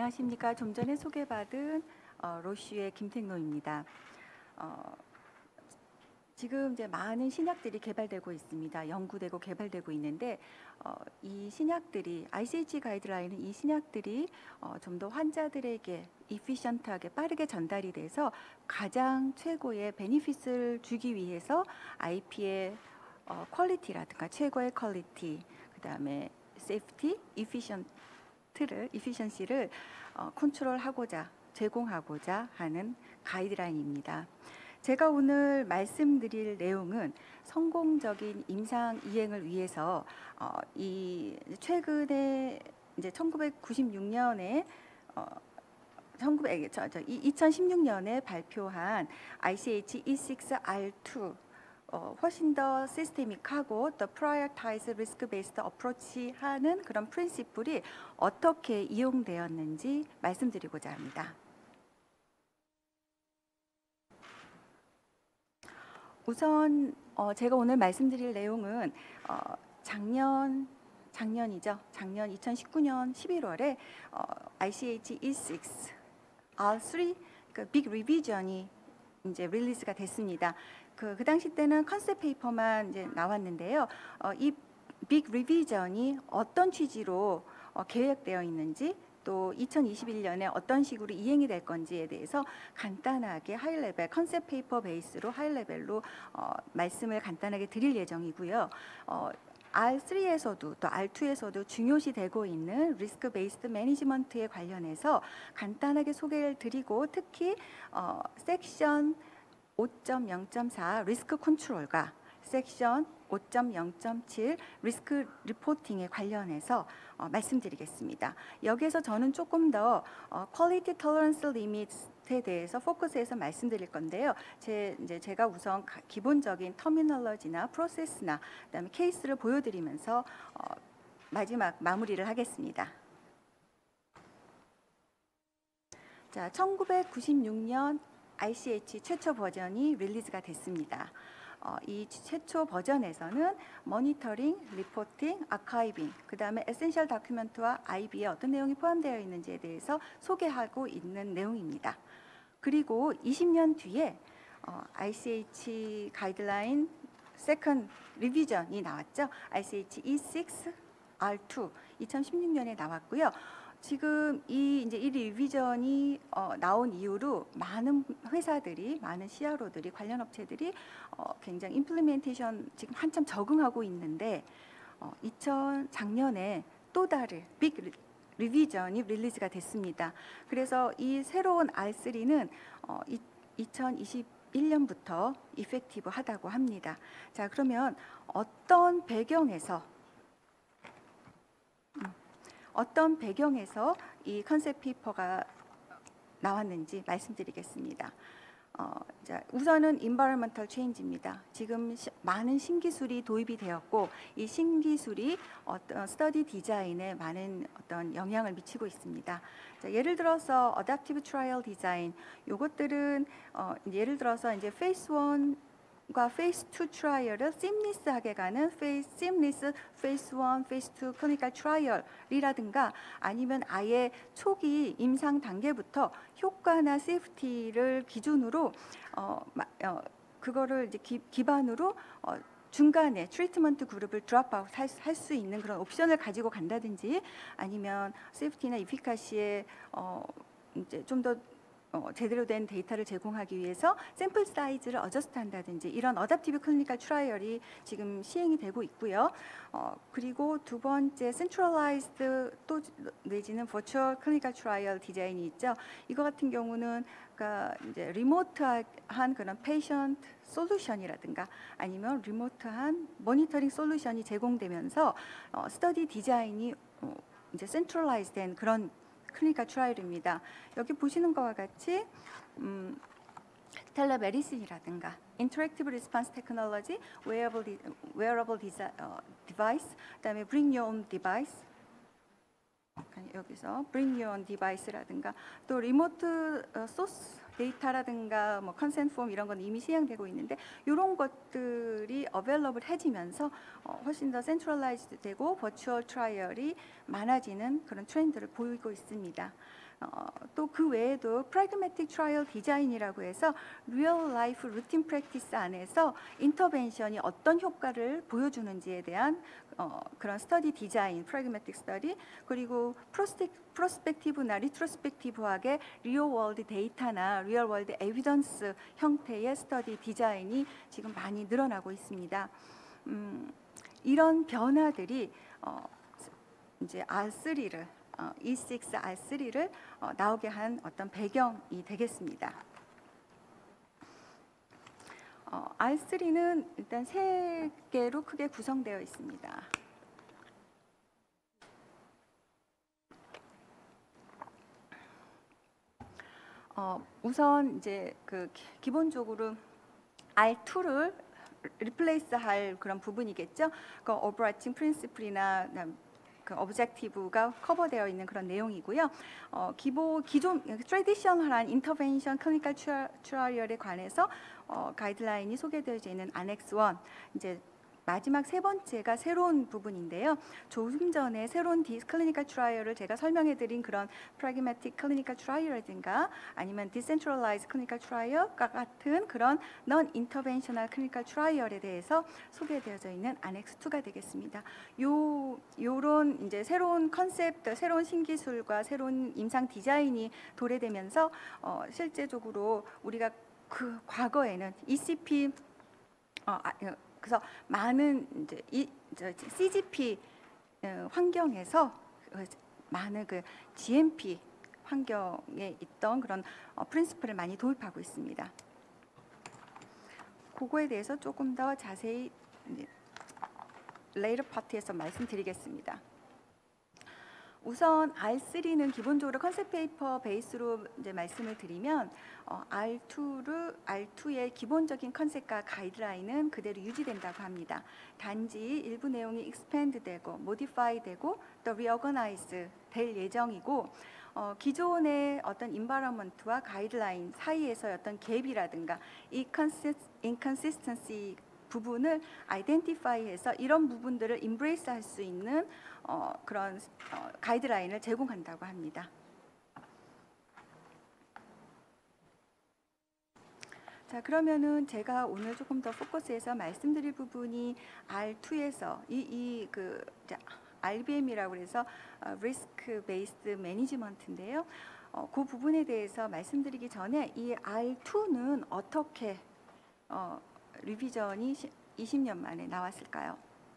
안녕하십니까. 좀 전에 소개받은 로슈의 김택로입니다. 지금 이제 많은 신약들이 개발되고 있습니다. 연구되고 개발되고 있는데 이 신약들이 ICH 가이드라인은 이 신약들이 좀 더 환자들에게 이피션트하게 빠르게 전달이 돼서 가장 최고의 베니핏을 주기 위해서 IP의 퀄리티라든가 최고의 퀄리티, 그다음에 세이프티, 이피션시를 컨트롤하고자 제공하고자 하는 가이드라인입니다. 제가 오늘 말씀드릴 내용은 성공적인 임상 이행을 위해서 최근에 이제 1996년에 2016년에 발표한 ICH E6R2 훨씬 더 시스테믹하고 더 프라이어타이즈 리스크 베이스드 어프로치 하는 그런 프린시플이 어떻게 이용되었는지 말씀드리고자 합니다. 우선 제가 오늘 말씀드릴 내용은 작년이죠. 작년 2019년 11월에 ICH E6 R3 그 빅 리비전이 이제 릴리즈가 됐습니다. 그 당시 때는 컨셉 페이퍼만 이제 나왔는데요. 이 빅 리비전이 어떤 취지로 계획되어 있는지, 또 2021년에 어떤 식으로 이행이 될 건지에 대해서 간단하게 하이레벨 컨셉 페이퍼 베이스로 하이레벨로 말씀을 간단하게 드릴 예정이고요. R3에서도 또 R2에서도 중요시되고 있는 리스크 베이스드 매니지먼트에 관련해서 간단하게 소개를 드리고, 특히 섹션 5.0.4 리스크 컨트롤과 섹션 5.0.7 리스크 리포팅에 관련해서 말씀드리겠습니다. 여기에서 저는 조금 더 퀄리티 톨러런스 리밋에 대해서 포커스해서 말씀드릴 건데요. 제가 우선 기본적인 터미널러지나 프로세스나 그다음에 케이스를 보여드리면서 마지막 마무리를 하겠습니다. 자, 1996년 ICH 최초 버전이 릴리즈가 됐습니다. 이 최초 버전에서는 모니터링, 리포팅, 아카이빙, 그 다음에 에센셜 다큐멘트와 IB에 어떤 내용이 포함되어 있는지에 대해서 소개하고 있는 내용입니다. 그리고 20년 뒤에 ICH 가이드라인 세컨드 리비전이 나왔죠. ICH E6 R2 2016년에 나왔고요. 지금 이 리비전이 나온 이후로 많은 회사들이, 많은 CRO들이, 관련 업체들이 굉장히 임플리멘테이션 지금 한참 적응하고 있는데 작년에 또 다른 빅 리비전이 릴리즈가 됐습니다. 그래서 이 새로운 R3는 2021년부터 이펙티브하다고 합니다. 자, 그러면 어떤 배경에서 이 컨셉 페이퍼가 나왔는지 말씀드리겠습니다. 자, 우선은 environmental change입니다. 지금 많은 신기술이 도입이 되었고, 이 신기술이 어떤 스터디 디자인에 많은 어떤 영향을 미치고 있습니다. 자, 예를 들어서 adaptive trial design, 요것들은 예를 들어서 이제 phase 1과 phase 2 트라이얼을 seamless하게 가는 seamless phase 1, phase 2 clinical trial이라든가, 아니면 아예 초기 임상 단계부터 효과나 세이프티를 기준으로 그거를 이제 기반으로 중간에 트리트먼트 그룹을 드롭아웃 할 수 있는 그런 옵션을 가지고 간다든지, 아니면 세이프티나 이피카시에 이제 좀 더 제대로 된 데이터를 제공하기 위해서 샘플 사이즈를 어저스트 한다든지, 이런 어답티브 클리니컬 트라이얼이 지금 시행이 되고 있고요. 그리고 두 번째 센트럴라이즈드 또 내지는 버추얼 클리니컬 트라이얼 디자인이 있죠. 이거 같은 경우는 그러니까 이제 리모트한 그런 페이션트 솔루션이라든가 아니면 리모트한 모니터링 솔루션이 제공되면서 스터디 디자인이 이제 센트럴라이즈된 그런 클리니컬 트라이얼입니다. 여기 보시는 것과 같이 텔레메디신이라든가 인터랙티브 리스폰스 테크놀로지, 웨어러블 디바이스, 그다음에 Bring Your Own Device, 여기서 Bring Your Own Device라든가, 또 리모트 소스 데이터라든가 뭐 컨센트 폼 이런 건 이미 시행되고 있는데, 이런 것들이 어베일러블해지면서 훨씬 더 센트럴라이즈드 되고 버추얼 트라이얼이 많아지는 그런 트렌드를 보이고 있습니다. 또 그 외에도 pragmatic trial design이라고 해서 real life routine practice 안에서 인터벤션이 어떤 효과를 보여주는지에 대한 그런 스터디 디자인, pragmatic study, 그리고 프로스펙티브나 리트로스펙티브하게 리얼 월드 데이터나 리얼 월드 에비던스 형태의 스터디 디자인이 지금 많이 늘어나고 있습니다. 이런 변화들이 이제 R3를 E6 R3를 나오게 한 어떤 배경이 되겠습니다. R3는 일단 세 개로 크게 구성되어 있습니다. 우선 이제 그 기본적으로 R2를 리플레이스 할 그런 부분이겠죠. 그 overarching principle이나 그 objective가 커버되어 있는 그런 내용이고요. 기존 트래디셔널한 인터벤션 클리니컬 트라이얼에 관해서 가이드라인이 소개되어져 있는 Annex 1, 이제 마지막 세 번째가 새로운 부분인데요. 조금 전에 새로운 클리니컬 트라이얼을 제가 설명해드린 그런 pragmatic clinical trial이라든가 아니면 decentralized clinical trial과 같은 그런 non-interventional clinical trial에 대해서 소개되어져 있는 Annex 2가 되겠습니다. 요런 이제 새로운 컨셉트, 새로운 신기술과 새로운 임상 디자인이 도래되면서 실제적으로 우리가 그 과거에는 ECP 그래서 많은 이제 CGP 환경에서 많은 그 GMP 환경에 있던 그런 프린시플을 많이 도입하고 있습니다. 그거에 대해서 조금 더 자세히 레이터 파트에서 말씀드리겠습니다. 우선 R3는 기본적으로 컨셉 페이퍼 베이스로 이제 말씀을 드리면 R2의 기본적인 컨셉과 가이드라인은 그대로 유지된다고 합니다. 단지 일부 내용이 expand되고 modify되고 또 reorganize 될 예정이고 기존의 어떤 environment와 가이드라인 사이에서의 어떤 갭이라든가 이 inconsistency 부분을 아이덴티파이해서 이런 부분들을 embrace 할 수 있는 그런 가이드라인을 제공한다고 합니다. 자, 그러면은 제가 오늘 조금 더 포커스해서 말씀드릴 부분이 R2에서 그 RBM이라고 해서 Risk Based Management인데요. 그 부분에 대해서 말씀드리기 전에 이 R2는 어떻게 리비전이 20년 만에 나왔을까요?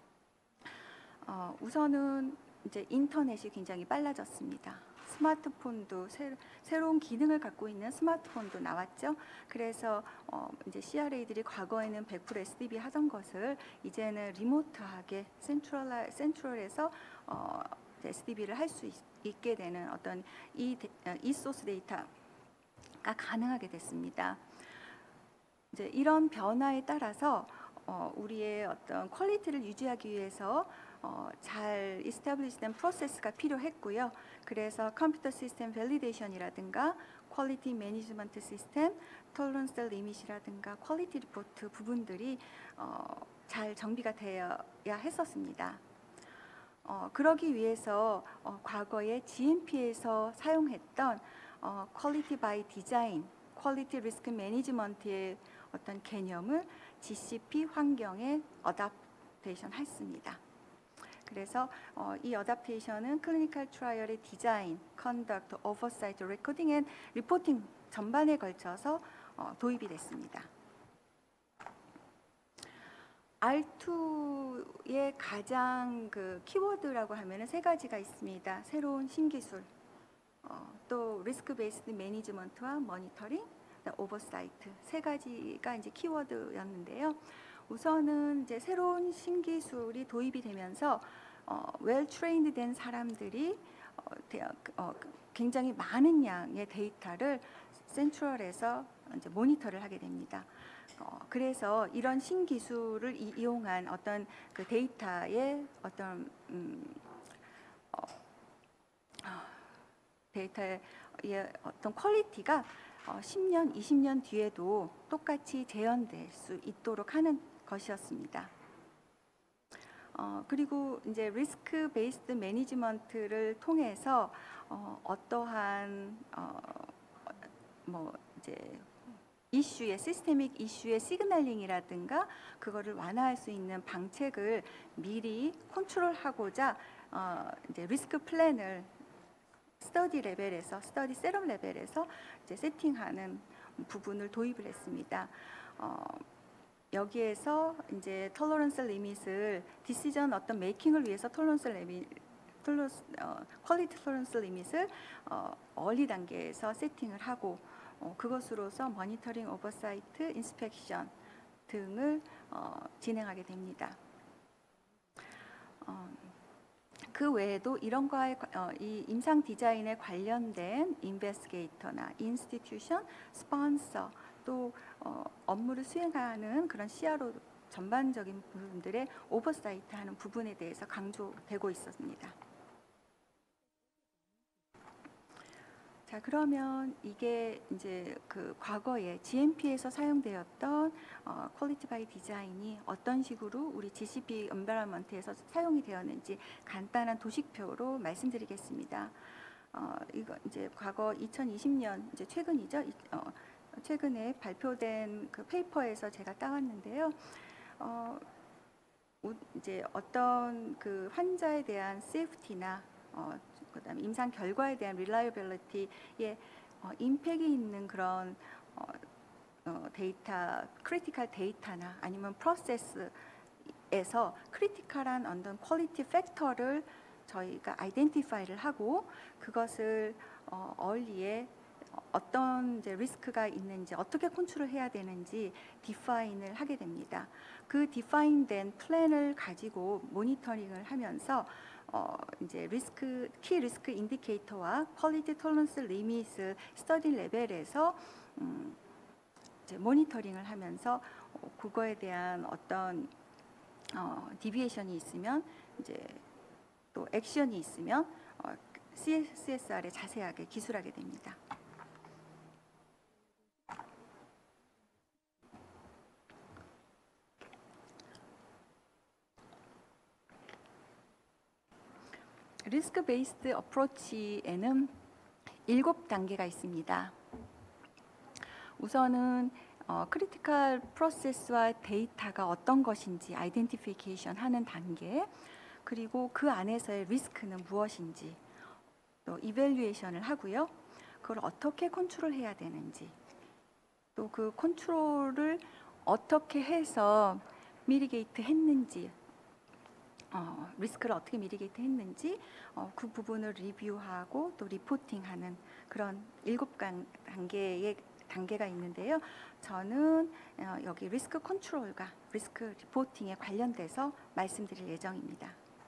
우선은 이제 인터넷이 굉장히 빨라졌습니다. 스마트폰도 새로운 기능을 갖고 있는 스마트폰도 나왔죠. 그래서 이제 CRA들이 과거에는 100% SDB 하던 것을 이제는 리모트하게 센트럴에서 SDB를 할 수 있게 되는 어떤 이 소스 데이터가 가능하게 됐습니다. 이제 이런 변화에 따라서 우리의 어떤 퀄리티를 유지하기 위해서 잘 이스태블리시된 프로세스가 필요했고요. 그래서 컴퓨터 시스템 밸리데이션이라든가 퀄리티 매니지먼트 시스템, 톨런스 리밋이라든가 퀄리티 리포트 부분들이 잘 정비가 되어야 했었습니다. 그러기 위해서 과거에 GMP에서 사용했던 퀄리티 바이 디자인, 퀄리티 리스크 매니지먼트의 어떤 개념을 GCP 환경에 어답테이션 했습니다. 그래서 이 어답테이션은 클리니컬 트라이얼의 디자인, 컨덕트, 오버사이트, 레코딩 앤 리포팅 전반에 걸쳐서 도입이 됐습니다. R2의 가장 그 키워드라고 하면 세 가지가 있습니다. 새로운 신기술, 또 리스크 베이스드 매니지먼트와 모니터링, 오버사이트 세 가지가 이제 키워드였는데요. 우선은 이제 새로운 신기술이 도입이 되면서 웰 트레인드 된 사람들이 굉장히 많은 양의 데이터를 센트럴에서 이제 모니터를 하게 됩니다. 그래서 이런 신기술을 이용한 어떤 그 데이터의 어떤 데이터의 어떤 퀄리티가 10년, 20년 뒤에도 똑같이 재현될 수 있도록 하는 것이었습니다. 그리고 이제 리스크 베이스드 매니지먼트를 통해서 어떠한 뭐 이제 이슈의 시스테믹 이슈의 시그널링이라든가 그거를 완화할 수 있는 방책을 미리 컨트롤하고자 이제 리스크 플랜을 스터디 레벨에서 스터디 셋업 레벨에서 이제 세팅하는 부분을 도입을 했습니다. 여기에서 이제 톨러런스 리밋을 디시전 어떤 메이킹을 위해서 퀄리티 톨러런스 리밋을 얼리 단계에서 세팅을 하고 그것으로서 모니터링, 오버사이트, 인스펙션 등을 진행하게 됩니다. 그 외에도 이런 거에 이 임상 디자인에 관련된 인베스게이터나 인스티튜션, 스폰서 또 업무를 수행하는 그런 CRO 전반적인 부분들의 오버사이트하는 부분에 대해서 강조되고 있었습니다. 자, 그러면 이게 이제 그 과거에 GMP에서 사용되었던 퀄리티 바이 디자인이 어떤 식으로 우리 GCP 엔바이러먼트에서 사용이 되었는지 간단한 도식표로 말씀드리겠습니다. 이거 이제 과거 2020년 이제 최근이죠. 최근에 발표된 그 페이퍼에서 제가 따왔는데요. 이제 어떤 그 환자에 대한 세이프티나 그다음에 임상 결과에 대한 릴라이어빌리티에 임팩이 있는 그런 데이터, 크리티컬 데이터나 아니면 프로세스에서 크리티컬한 어떤 퀄리티 팩터를 저희가 아이덴티파이를 하고 그것을 얼리에 어떤 이제 리스크가 있는지 어떻게 컨트롤 해야 되는지 디파인을 하게 됩니다. 그 디파인된 플랜을 가지고 모니터링을 하면서 이제 키 리스크 인디케이터와 퀄리티 톨런스 리밋을 스터디 레벨에서 이제 모니터링을 하면서 그거에 대한 어떤 디비에이션이 있으면 이제 또 액션이 있으면 CSR에 자세하게 기술하게 됩니다. 리스크 베이스드 어프로치에는 7단계가 있습니다. 우선은 크리티컬 프로세스와 데이터가 어떤 것인지 아이덴티피케이션 하는 단계, 그리고 그 안에서의 리스크는 무엇인지 또 이밸류에이션을 하고요. 그걸 어떻게 컨트롤해야 되는지, 또 그 컨트롤을 어떻게 해서 미리게이트 했는지, 리스크를 어떻게 미리게이트 했는지 그 부분을 리뷰하고 또 리포팅하는 그런 7단계의 단계가 있는데요. 저는 여기 리스크 컨트롤과 리스크 리포팅에 관련돼서 말씀드릴 예정입니다.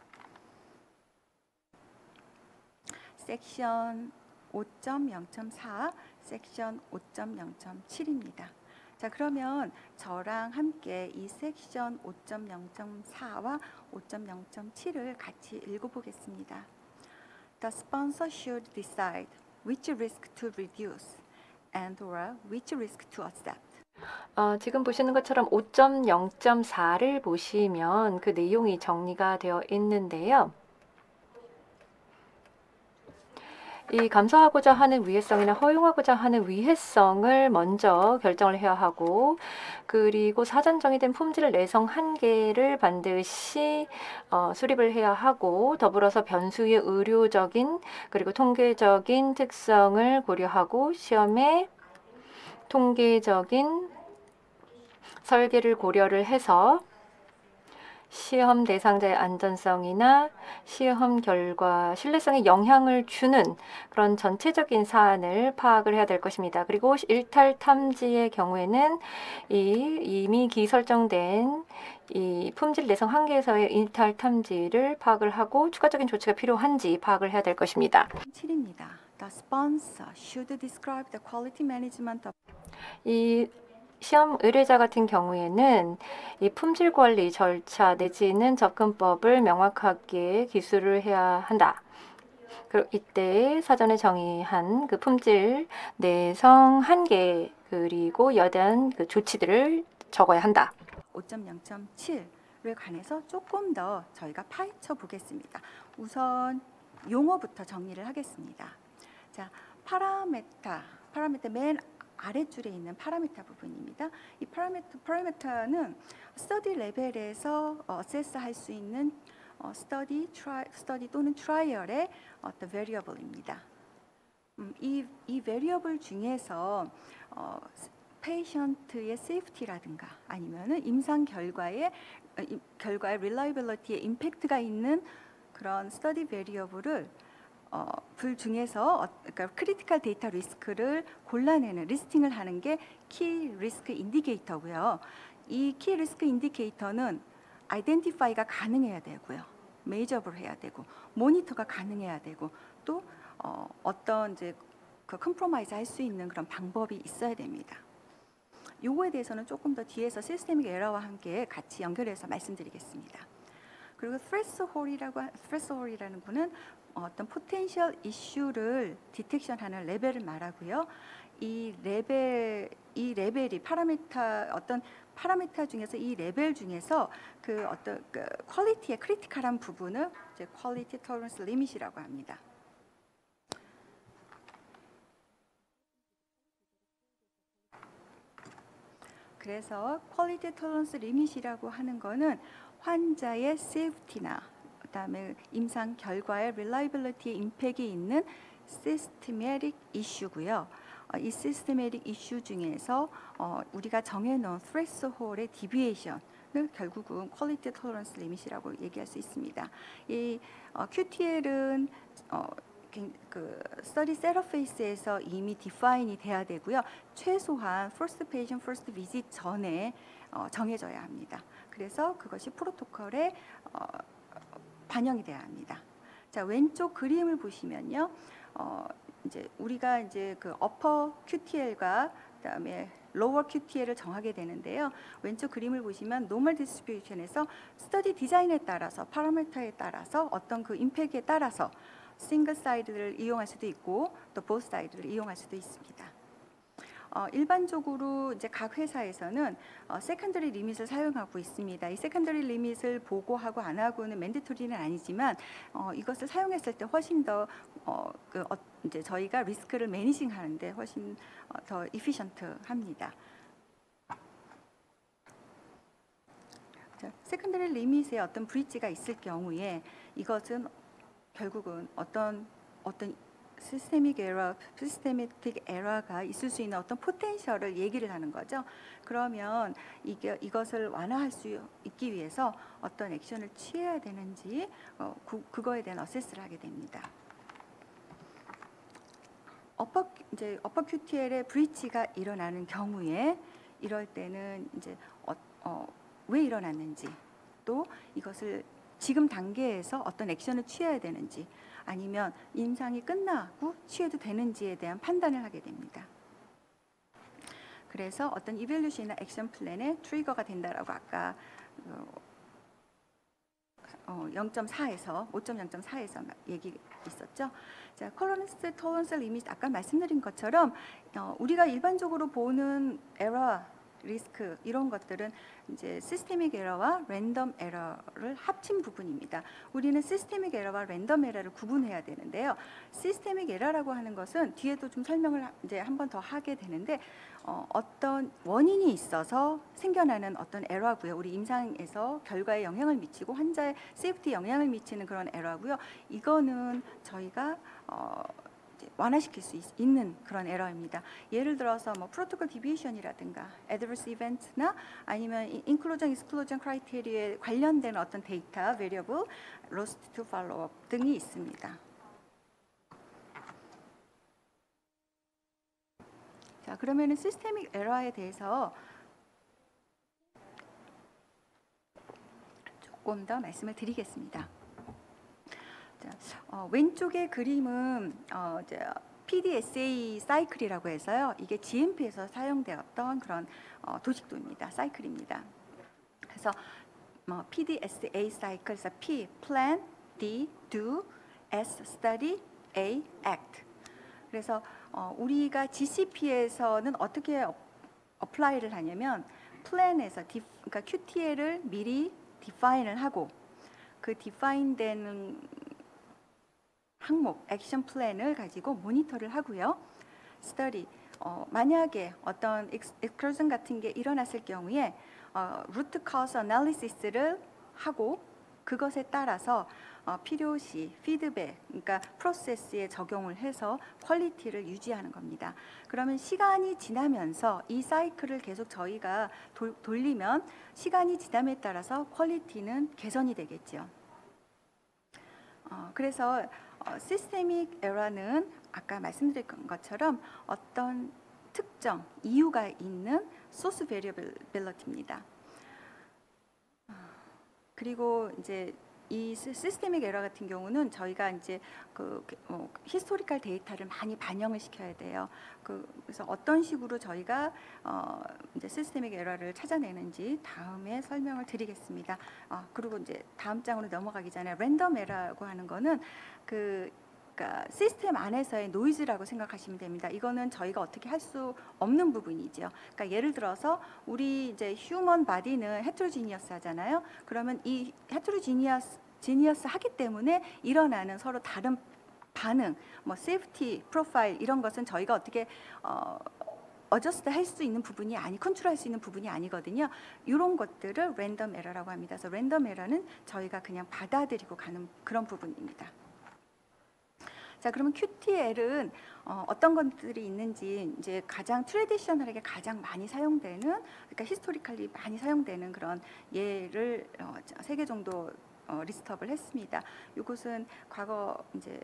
섹션 5.0.4, 섹션 5.0.7입니다. 자, 그러면 저랑 함께 이 섹션 5.0.4와 5.0.7을 같이 읽어보겠습니다. The sponsor should decide which risk to reduce and/or which risk to accept. 지금 보시는 것처럼 5.0.4를 보시면 그 내용이 정리가 되어 있는데요. 이 감사하고자 하는 위해성이나 허용하고자 하는 위해성을 먼저 결정을 해야 하고, 그리고 사전 정의된 품질 내성 한계를 반드시 수립을 해야 하고, 더불어서 변수의 의료적인 그리고 통계적인 특성을 고려하고 시험의 통계적인 설계를 고려를 해서 시험 대상자의 안전성이나 시험 결과 신뢰성에 영향을 주는 그런 전체적인 사안을 파악을 해야 될 것입니다. 그리고 일탈 탐지의 경우에는 이미 기설정된 이 품질 내성 한계에서의 일탈 탐지를 파악을 하고 추가적인 조치가 필요한지 파악을 해야 될 것입니다. 7입니다. The sponsor should describe the quality management of 이 시험 의뢰자 같은 경우에는 이 품질 관리 절차 내지는 접근법을 명확하게 기술을 해야 한다. 그리고 이때 사전에 정의한 그 품질 내성 한계 그리고 여대한 그 조치들을 적어야 한다. 5.0.7 관해서 조금 더 저희가 파헤쳐 보겠습니다. 우선 용어부터 정리를 하겠습니다. 자, 파라메타 맨 아랫줄에 있는 파라메타 부분입니다. 이 파라메타는 스터디 레벨에서 어세스할 수 있는 스터디 또는 트라이얼의 어떤 베리어블입니다. 이 베리어블 중에서 페이션트의 세이프티라든가 아니면은 임상 결과의 릴라이빌리티에 임팩트가 있는 그런 스터디 베리어블을 불 중에서 그러니까 크리티컬 데이터 리스크를 골라내는 리스팅을 하는 게 키 리스크 인디케이터고요. 이 키 리스크 인디케이터는 아이덴티파이가 가능해야 되고요. 메이저블 해야 되고 모니터가 가능해야 되고 또 어떤 이제 그 컴프로마이즈 할 수 있는 그런 방법이 있어야 됩니다. 요거에 대해서는 조금 더 뒤에서 시스테믹 에러와 함께 같이 연결해서 말씀드리겠습니다. 그리고 threshold이라는 거는 어떤 포텐셜 이슈를 디텍션하는 레벨을 말하고요. 이 레벨이 어떤 파라미터 중에서 이 레벨 중에서 그 어떤 그 퀄리티의 크리티컬한 부분을 이제 퀄리티 톨런스 리밋이라고 합니다. 그래서 퀄리티 톨런스 리밋이라고 하는 거는 환자의 세이프티나 그다음에 임상 결과의 릴라이빌리티에 임팩이 있는 시스테매틱 이슈고요. 이 시스테매틱 이슈 중에서 우리가 정해놓은 threshold의 디비에이션을 결국은 퀄리티 톨런스 리밋이라고 얘기할 수 있습니다. 이 QTL은 그 스터디 세러페이스에서 이미 디파인이 돼야 되고요. 최소한 first patient first visit 전에 정해져야 합니다. 그래서 그것이 프로토콜에 반영이 돼야 합니다. 자, 왼쪽 그림을 보시면요. 이제 우리가 이제 그 upper QTL과 그다음에 lower QTL을 정하게 되는데요. 왼쪽 그림을 보시면 노멀 디스트리뷰션에서 스터디 디자인에 따라서 파라미터에 따라서 어떤 그 임팩트에 따라서 싱글 사이드를 이용할 수도 있고 또 보스 사이드를 이용할 수도 있습니다. 일반적으로 이제 각 회사에서는 세컨더리 리밋을 사용하고 있습니다. 이 세컨더리 리밋을 보고하고 안 하고는 맨데토리는 아니지만 이것을 사용했을 때 훨씬 더 이제 저희가 리스크를 매니징하는데 훨씬 더 이피션트합니다. 세컨더리 리밋에 어떤 브리지가 있을 경우에 이것은 결국은 어떤 시스테믹 에러가 있을 수 있는 어떤 포텐셜을 얘기를 하는 거죠. 그러면 이것을 완화할 수 있기 위해서 어떤 액션을 취해야 되는지 그거에 대한 어세스를 하게 됩니다. 어퍼 QTL의 브리치가 일어나는 경우에 이럴 때는 이제 왜 일어났는지 또 이것을 지금 단계에서 어떤 액션을 취해야 되는지 아니면 임상이 끝나고 취해도 되는지에 대한 판단을 하게 됩니다. 그래서 어떤 이밸루션이나 액션 플랜의 트리거가 된다라고 아까 0.4에서 5.0.4에서 얘기 있었죠. 자, 콜로니스트 톨런스 리밋 아까 말씀드린 것처럼 우리가 일반적으로 보는 에러 리스크 이런 것들은 이제 시스테믹 에러와 랜덤 에러를 합친 부분입니다. 우리는 시스테믹 에러와 랜덤 에러를 구분해야 되는데요. 시스테믹 에러라고 하는 것은 뒤에도 좀 설명을 이제 한 번 더 하게 되는데 어떤 원인이 있어서 생겨나는 어떤 에러고요. 우리 임상에서 결과에 영향을 미치고 환자의 세이프티에 영향을 미치는 그런 에러고요. 이거는 저희가 완화시킬 수 있는 그런 에러입니다. 예를 들어서 뭐 프로토콜 디비에이션이라든가 adverse event나 아니면 inclusion, exclusion criterio에 관련된 어떤 데이터, variable, lost to follow up 등이 있습니다. 자, 그러면은 시스테믹 에러에 대해서 조금 더 말씀을 드리겠습니다. 왼쪽의 그림은 PDSA 사이클이라고 해서요. 이게 GMP에서 사용되었던 그런 도식도입니다. 사이클입니다. 그래서 PDSA 사이클에서 P, Plan, D, Do, S, Study, A, Act. 그래서 우리가 GCP에서는 어떻게 어플라이를 하냐면 플랜에서 그러니까 QTL을 미리 디파인을 하고 그 디파인되는 항목, 액션 플랜을 가지고 모니터를 하고요. 스터디, 만약에 어떤 익스클루전 같은 게 일어났을 경우에 루트 카우스 애널리시스를 하고 그것에 따라서 필요시 피드백, 그러니까 프로세스에 적용을 해서 퀄리티를 유지하는 겁니다. 그러면 시간이 지나면서 이 사이클을 계속 저희가 돌리면 시간이 지남에 따라서 퀄리티는 개선이 되겠죠. 그래서 시스테믹 에러는 아까 말씀드린 것처럼 어떤 특정 이유가 있는 소스 베리어빌리티입니다. 그리고 이제 이 시스테믹 에러 같은 경우는 저희가 이제 히스토리컬 데이터를 많이 반영을 시켜야 돼요. 그래서 어떤 식으로 저희가 이제 시스테믹 에러를 찾아내는지 다음에 설명을 드리겠습니다. 그리고 이제 다음 장으로 넘어가기 전에 랜덤 에러라고 하는 거는 그러니까 시스템 안에서의 노이즈라고 생각하시면 됩니다. 이거는 저희가 어떻게 할 수 없는 부분이죠. 그러니까 예를 들어서 우리 이제 휴먼 바디는 헤트로지니어스 하잖아요. 그러면 이 헤트로지니어스 하기 때문에 일어나는 서로 다른 반응, 뭐 세이프티 프로파일 이런 것은 저희가 어떻게 어저스트 할 수 있는 부분이 컨트롤할 수 있는 부분이 아니거든요. 이런 것들을 랜덤 에러라고 합니다. 그래서 랜덤 에러는 저희가 그냥 받아들이고 가는 그런 부분입니다. 자, 그러면 QTL은 어떤 것들이 있는지 이제 가장 트레디셔널하게 가장 많이 사용되는, 그러니까 히스토리컬리 많이 사용되는 그런 예를 3개 정도 리스트업을 했습니다. 이것은 과거 이제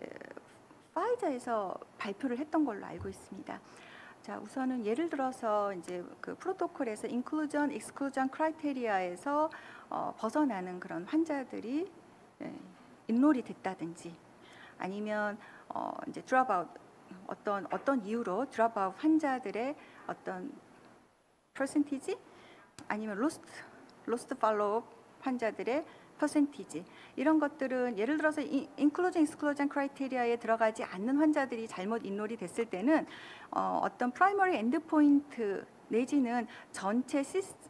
파이저에서 발표를 했던 걸로 알고 있습니다. 자, 우선은 예를 들어서 이제 그 프로토콜에서 인클루전, 익스클루전 크라이테리아에서 벗어나는 그런 환자들이 인롤이 됐다든지, 아니면 이제 드롭아웃, 어떤 이유로 드롭아웃 환자들의 어떤 퍼센티지, 아니면 로스트 팔로우업 환자들의 퍼센티지, 이런 것들은 예를 들어서 인클루전, 익스클루전 크라이테리아에 들어가지 않는 환자들이 잘못 인롤이 됐을 때는 어떤 프라이머리 엔드포인트 내지는 전체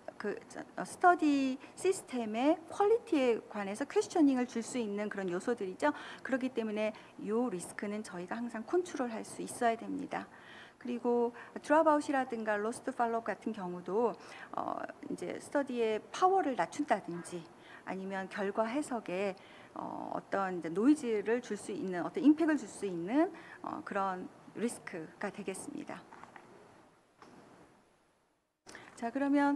스터디 시스템의 퀄리티에 관해서 퀘스처닝을 줄 수 있는 그런 요소들이죠. 그렇기 때문에 이 리스크는 저희가 항상 컨트롤할 수 있어야 됩니다. 그리고 드롭아웃이라든가 로스트 팔로우 같은 경우도 이제 스터디의 파워를 낮춘다든지, 아니면 결과 해석에 어떤 이제 노이즈를 줄 수 있는, 어떤 임팩을 줄 수 있는 그런 리스크가 되겠습니다. 자, 그러면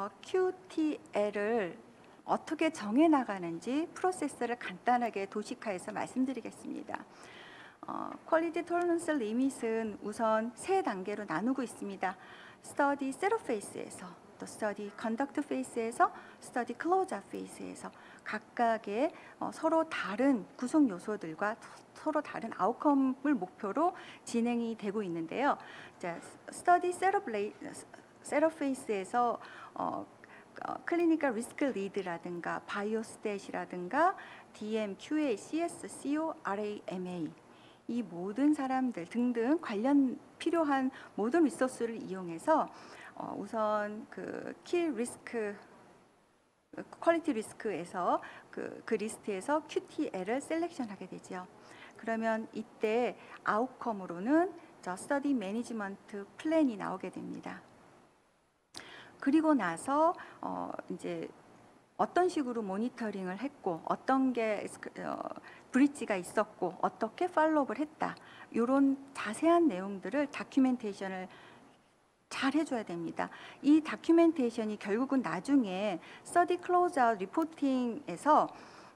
QTL을 어떻게 정해 나가는지 프로세스를 간단하게 도식화해서 말씀드리겠습니다. 퀄리티 톨런스 리밋은 우선 3단계로 나누고 있습니다. 스터디 셋업 페이스에서, 또 스터디 컨덕트 페이스에서, 스터디 클로즈업 페이스에서 각각의 서로 다른 구성 요소들과 서로 다른 아웃컴을 목표로 진행이 되고 있는데요. 자, 스터디 셋업 페이스에서 클리니컬 리스크 리드라든가 바이오스탯이라든가 DM, QA, CS, CO, RAMA 이 모든 사람들 등등 관련 필요한 모든 리소스를 이용해서 우선 그 키 리스크, 퀄리티 리스크에서 그 리스트에서 QTL을 셀렉션하게 되죠. 그러면 이때 아웃컴으로는 저 스터디 매니지먼트 플랜이 나오게 됩니다. 그리고 나서 이제 어떤 식으로 모니터링을 했고, 어떤 게 브릿지가 있었고, 어떻게 팔로우업을 했다, 이런 자세한 내용들을 다큐멘테이션을 잘 해줘야 됩니다. 이 다큐멘테이션이 결국은 나중에 스터디 클로즈아웃 리포팅에서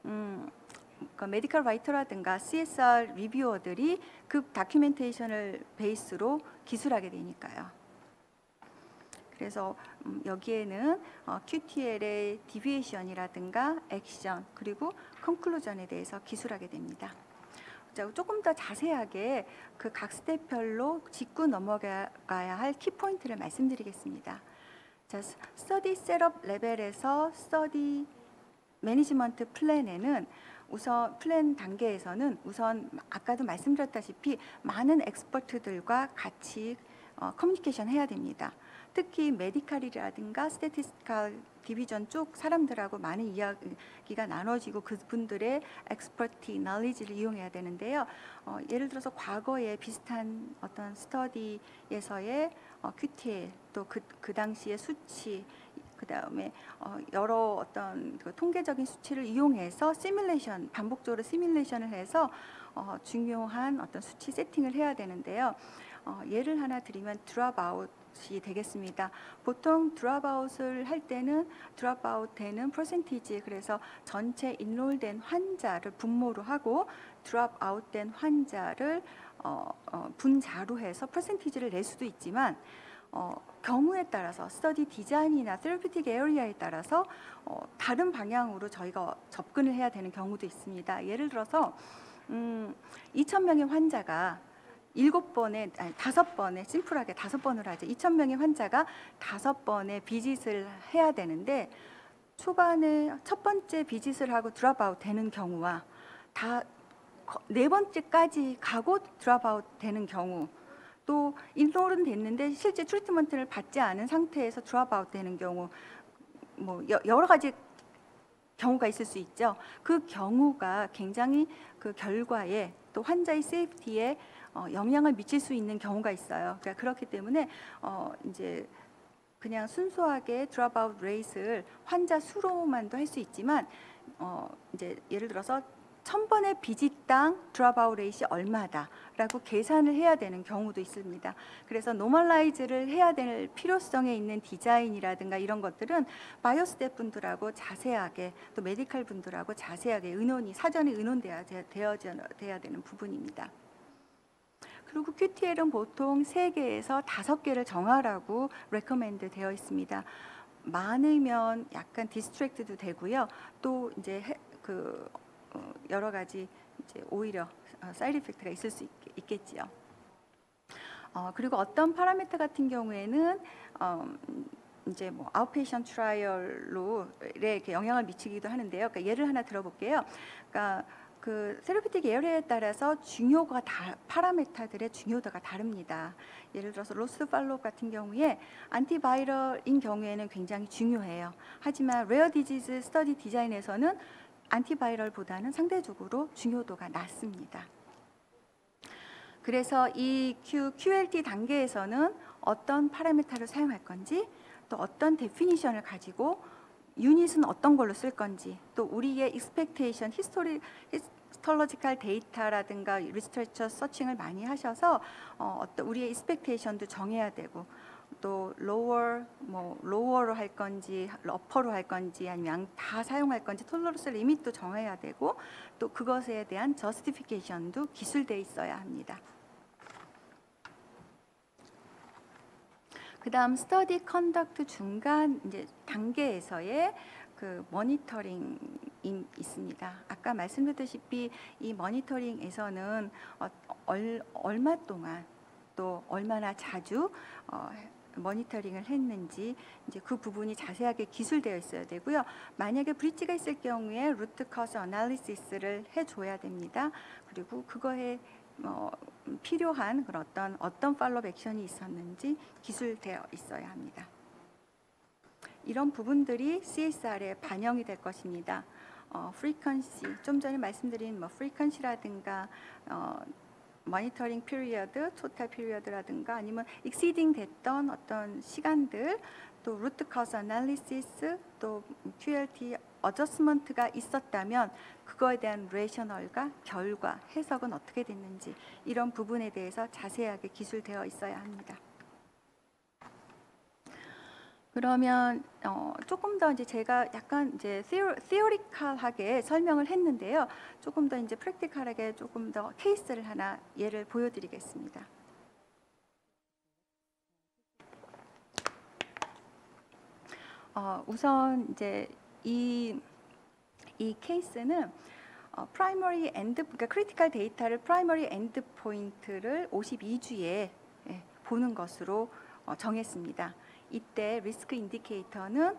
메디컬 라이터라든가 CSR 리뷰어들이 그 다큐멘테이션을 베이스로 기술하게 되니까요. 그래서 여기에는 QTL의 디비에이션이라든가 액션, 그리고 컨클루전에 대해서 기술하게 됩니다. 자, 조금 더 자세하게 그 각 스텝별로 짚고 넘어가야 할 키포인트를 말씀드리겠습니다. 자, 스터디 셋업 레벨에서 스터디 매니지먼트 플랜에는 우선 플랜 단계에서는 우선 아까도 말씀드렸다시피 많은 엑스퍼트들과 같이 커뮤니케이션 해야 됩니다. 특히 메디칼이라든가 스태티스티컬 디비전 쪽 사람들하고 많은 이야기가 나눠지고 그분들의 엑스퍼티, knowledge를 이용해야 되는데요. 예를 들어서 과거에 비슷한 어떤 스터디에서의 QTL 또 그 당시의 수치 그다음에 여러 어떤 그 통계적인 수치를 이용해서 시뮬레이션 반복적으로 시뮬레이션을 해서 중요한 어떤 수치 세팅을 해야 되는데요. 예를 하나 드리면 드롭아웃이 되겠습니다. 보통 드롭아웃을 할 때는 드롭아웃 되는 퍼센티지 그래서 전체 인롤된 환자를 분모로 하고 드롭아웃된 환자를 분자로 해서 퍼센티지를 낼 수도 있지만 경우에 따라서 스터디 디자인이나 세러피틱 에어리아에 따라서 다른 방향으로 저희가 접근을 해야 되는 경우도 있습니다. 예를 들어서 2,000명의 환자가 5번에 심플하게 5번으로 하죠. 2,000명의 환자가 5번의 비짓을 해야 되는데 초반에 첫 번째 비짓을 하고 드롭아웃 되는 경우와 다 4번째까지 가고 드롭아웃 되는 경우 또 인롤은 됐는데 실제 트리트먼트를 받지 않은 상태에서 드롭아웃 되는 경우 뭐 여러 가지 경우가 있을 수 있죠. 그 경우가 굉장히 그 결과에 또 환자의 세이프티에 영향을 미칠 수 있는 경우가 있어요. 그러니까 그렇기 때문에 이제 그냥 순수하게 드롭아웃 레이스를 환자 수로만도 할 수 있지만 이제 예를 들어서 1,000번의 비짓당 드롭아웃 레이시 얼마다라고 계산을 해야 되는 경우도 있습니다. 그래서 노멀라이즈를 해야 될 필요성에 있는 디자인이라든가 이런 것들은 바이오 스텝 분들하고 자세하게 또 메디컬 분들하고 자세하게 사전에 의논돼야 되는 부분입니다. 그리고 QTL은 보통 3개에서 5개를 정하라고 레커멘드 되어 있습니다. 많으면 약간 디스트랙트도 되고요. 또 이제 여러 가지 이제 오히려 사이드 이펙트가 있을 수 있겠지요. 그리고 어떤 파라미터 같은 경우에는 이제 뭐 아웃페이션 트라이얼로 이렇게 영향을 미치기도 하는데요. 그러니까 예를 하나 들어볼게요. 그러니까 그 세러피틱 에어리아에 따라서 파라미터들의 중요도가 다릅니다. 예를 들어서 로스 팔로우 같은 경우에 안티바이럴인 경우에는 굉장히 중요해요. 하지만 레어 디지즈 스터디 디자인에서는 안티바이럴보다는 상대적으로 중요도가 낮습니다. 그래서 이 QLT 단계에서는 어떤 파라미터를 사용할 건지 또 어떤 데피니션을 가지고 유닛은 어떤 걸로 쓸 건지 또 우리의 익스펙테이션 히스톨로지컬 데이터라든가 리서처 서칭을 많이 하셔서 어떤 우리의 익스펙테이션도 정해야 되고 또 로어로 할 건지 어퍼로 할 건지 아니면 다 사용할 건지 톨러런스 리밋도 정해야 되고 또 그것에 대한 저스티피케이션도 기술돼 있어야 합니다. 그다음 스터디 컨덕트 중간 이제 단계에서의 그 모니터링이 있습니다. 아까 말씀드렸다시피 이 모니터링에서는 얼마 동안 또 얼마나 자주 모니터링을 했는지 이제 그 부분이 자세하게 기술되어 있어야 되고요. 만약에 브릿지가 있을 경우에 루트 커즈 어널리시스를 해줘야 됩니다. 그리고 그거에 필요한 그런 어떤 팔로업 액션이 있었는지 기술되어 있어야 합니다. 이런 부분들이 CSR에 반영이 될 것입니다. 프리퀀시, 좀 전에 말씀드린 프리퀀시라든가 모니터링 피리어드, 토탈 피리어드라든가 아니면 익시딩 됐던 어떤 시간들, 또 루트 커즈 어널리시스, 또 QLT 어저스먼트가 있었다면 그거에 대한 레이셔널과 결과, 해석은 어떻게 됐는지 이런 부분에 대해서 자세하게 기술되어 있어야 합니다. 그러면 조금 더 이제 제가 약간 이제 theoretical하게 설명을 했는데요. 조금 더 이제 practical하게 조금 더 케이스를 하나 예를 보여드리겠습니다. 우선 이제 이 케이스는 프라이머리 엔드 그러니까 크리티컬 데이터를 프라이머리 엔드 포인트를 52주에 보는 것으로 정했습니다. 이때 리스크 인디케이터는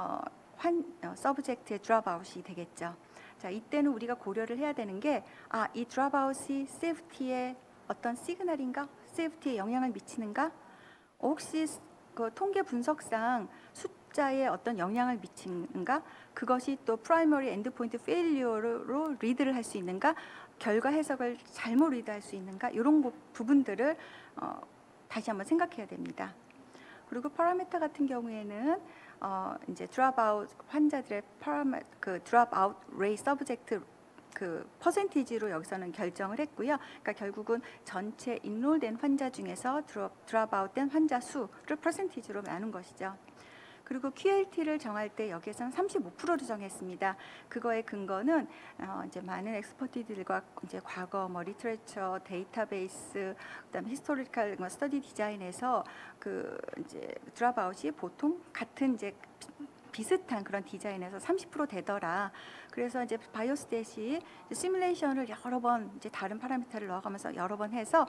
서브젝트의 드롭아웃이 되겠죠. 자, 이때는 우리가 고려를 해야 되는 게 이 드롭아웃이 세이프티에 어떤 시그널인가? 세이프티에 영향을 미치는가? 혹시 그 통계 분석상 숫자에 어떤 영향을 미치는가, 그것이 또 프라이머리 엔드포인트 페일리어로 리드를 할 수 있는가, 결과 해석을 잘못 리드할 수 있는가, 이런 부분들을 다시 한번 생각해야 됩니다. 그리고 파라미터 같은 경우에는 이제 드롭아웃 환자들의 드롭아웃 레이 서브젝트 그 퍼센티지로 여기서는 결정을 했고요. 그러니까 결국은 전체 인롤된 환자 중에서 드롭아웃된 환자 수를 퍼센티지로 나눈 것이죠. 그리고 QLT를 정할 때 여기에서는 35%로 정했습니다. 그거의 근거는 이제 많은 엑스퍼티들과 이제 과거 리터레처, 데이터베이스, 그다음에 히스토리컬 스터디 디자인에서 그 이제 드롭아웃이 보통 같은 이제 비슷한 그런 디자인에서 30% 되더라. 그래서 이제 바이오스탯이 시뮬레이션을 여러 번 이제 다른 파라미터를 넣어가면서 여러 번 해서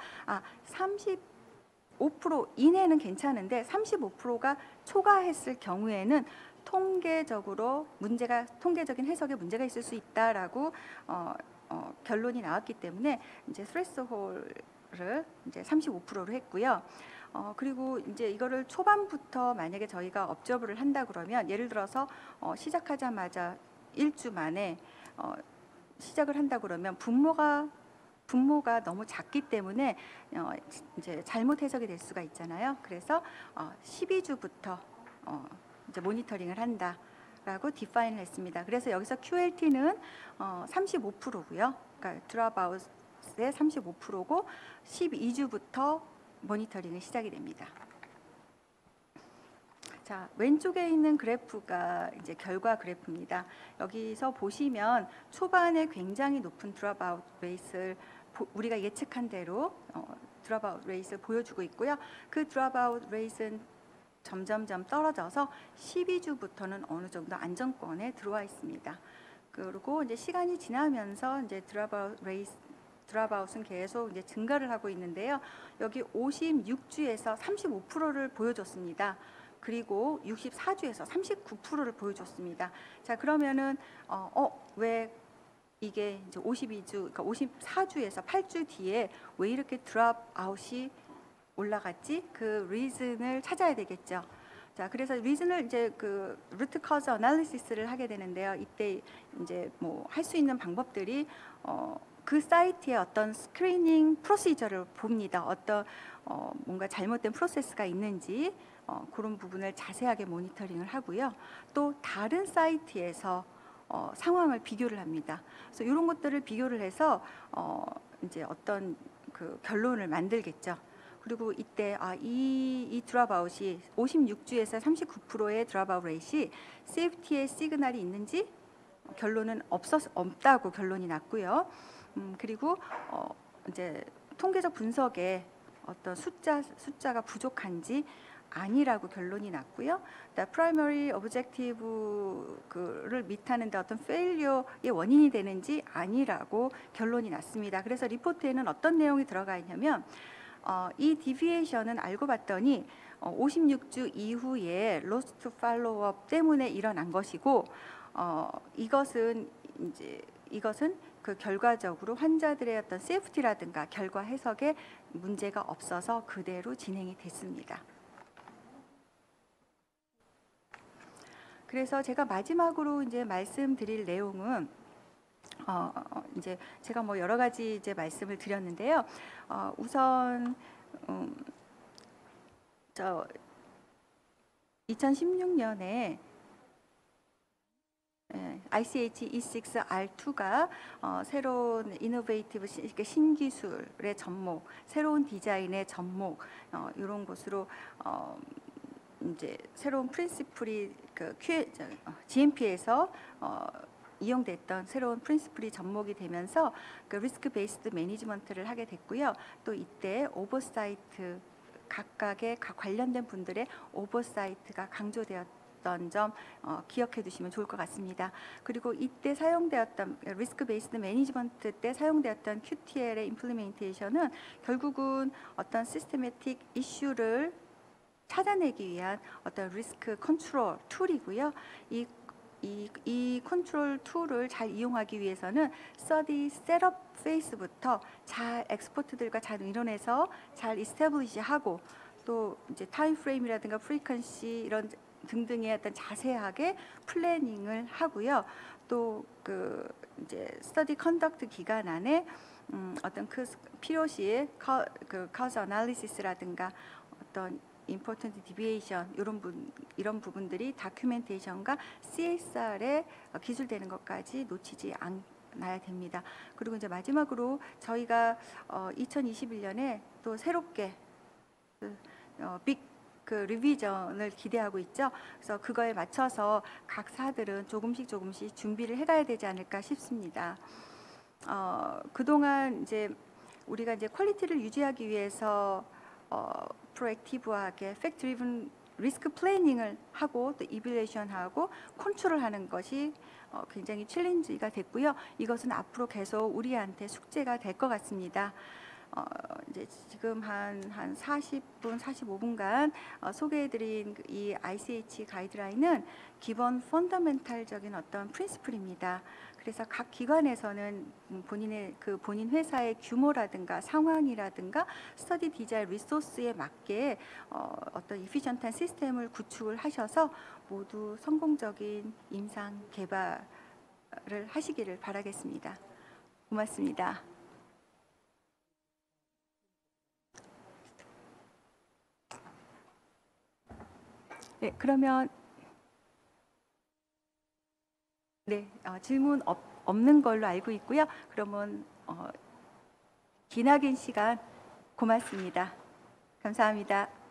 35% 이내는 괜찮은데 35%가 초과했을 경우에는 통계적인 해석에 문제가 있을 수 있다라고 결론이 나왔기 때문에 이제 스트레스홀을 이제 35%로 했고요. 그리고 이제 이거를 초반부터 만약에 저희가 업저브를 한다 그러면 예를 들어서 시작하자마자 1주 만에 시작을 한다 그러면 분모가 너무 작기 때문에 이제 잘못 해석이 될 수가 있잖아요. 그래서 12주부터 이제 모니터링을 한다라고 디파인을 했습니다. 그래서 여기서 QLT는 35%고요. 그러니까 드롭아웃의 35%고 12주부터 모니터링이 시작이 됩니다. 자, 왼쪽에 있는 그래프가 이제 결과 그래프입니다. 여기서 보시면 초반에 굉장히 높은 드롭아웃 레이스를 우리가 예측한 대로 드롭아웃 레이스를 보여주고 있고요. 그 드롭아웃 레이스는 점점점 떨어져서 12주부터는 어느 정도 안정권에 들어와 있습니다. 그리고 이제 시간이 지나면서 이제 드롭아웃은 계속 이제 증가를 하고 있는데요. 여기 56주에서 35%를 보여줬습니다. 그리고 64주에서 39%를 보여줬습니다. 자, 그러면은 왜 이게 이제 52주, 그러니까 54주에서 8주 뒤에 왜 이렇게 드롭아웃이 올라갔지? 그 리즌을 찾아야 되겠죠. 자, 그래서 리즌을 이제 그 루트 커즈 어널리시스를 하게 되는데요. 이때 이제 뭐 할 수 있는 방법들이 그 사이트의 어떤 스크리닝 프로시저를 봅니다. 어떤 뭔가 잘못된 프로세스가 있는지 그런 부분을 자세하게 모니터링을 하고요. 또 다른 사이트에서 상황을 비교를 합니다. 그래서 이런 것들을 비교를 해서 이제 어떤 그 결론을 만들겠죠. 그리고 이때 이 드롭아웃이 56주에서 39%의 드롭아웃 레이시 세이프티의 시그널이 있는지 결론은 없다고 결론이 났고요. 그리고 이제 통계적 분석에 어떤 숫자가 부족한지 아니라고 결론이 났고요. 프라이머리 오브젝티브를 미타는데 어떤 페일리어의 원인이 되는지 아니라고 결론이 났습니다. 그래서 리포트에는 어떤 내용이 들어가 있냐면 이 디비에이션은 알고 봤더니 56주 이후에 로스트 팔로우업 때문에 일어난 것이고 이것은 그 결과적으로 환자들의 어떤 세이프티라든가 결과 해석에 문제가 없어서 그대로 진행이 됐습니다. 그래서 제가 마지막으로 이제 말씀드릴 내용은 이제 제가 뭐 여러 가지 이제 말씀을 드렸는데요. 우선 2016년에 ICH E6R2가 새로운 이노베이티브 신기술의 접목, 새로운 디자인의 접목 이런 것으로 이제 새로운 프린시플이 GMP에서 이용됐던 새로운 프린시플이 접목이 되면서 그 리스크 베이스드 매니지먼트를 하게 됐고요. 또 이때 오버사이트 각각의 관련된 분들의 오버사이트가 강조되었던 점 기억해 두시면 좋을 것 같습니다. 그리고 이때 사용되었던 리스크 베이스드 매니지먼트 때 사용되었던 QTL의 임플리멘테이션은 결국은 어떤 시스테매틱 이슈를 찾아내기 위한 어떤 리스크 컨트롤 툴이고요. 이 컨트롤 툴을 잘 이용하기 위해서는 스터디 셋업 페이스부터 잘 엑스퍼트들과 잘 의논해서 잘 이스태블리시하고 또 이제 타임 프레임이라든가 프리퀀시 이런 등등의 어떤 자세하게 플래닝을 하고요. 또 그 이제 스터디 컨덕트 기간 안에 어떤 그 필요시에 그 커즈 어널리시스라든가 어떤 important deviation 이런 부분들이 다큐멘테이션과 CSR에 기술되는 것까지 놓치지 않아야 됩니다. 그리고 이제 마지막으로 저희가 2021년에 또 새롭게 빅 리비전을 기대하고 있죠. 그래서 그거에 맞춰서 각 사들은 조금씩 준비를 해가야 되지 않을까 싶습니다. 그동안 이제 우리가 이제 퀄리티를 유지하기 위해서 프로액티브하게 팩트 드리븐 리스크 플래닝을 하고 또 이빌레이션하고 컨트롤 하는 것이 굉장히 챌린지가 됐고요. 이것은 앞으로 계속 우리한테 숙제가 될 것 같습니다. 이제 지금 한 40분, 45분간 소개해드린 이 ICH 가이드라인은 기본 펀더멘탈적인 어떤 프린시플입니다. 그래서 각 기관에서는 본인 회사의 규모라든가 상황이라든가 스터디 디자인 리소스에 맞게 어떤 이피션트한 시스템을 구축을 하셔서 모두 성공적인 임상 개발을 하시기를 바라겠습니다. 고맙습니다. 네, 그러면 네, 질문 없는 걸로 알고 있고요. 그러면 기나긴 시간 고맙습니다. 감사합니다.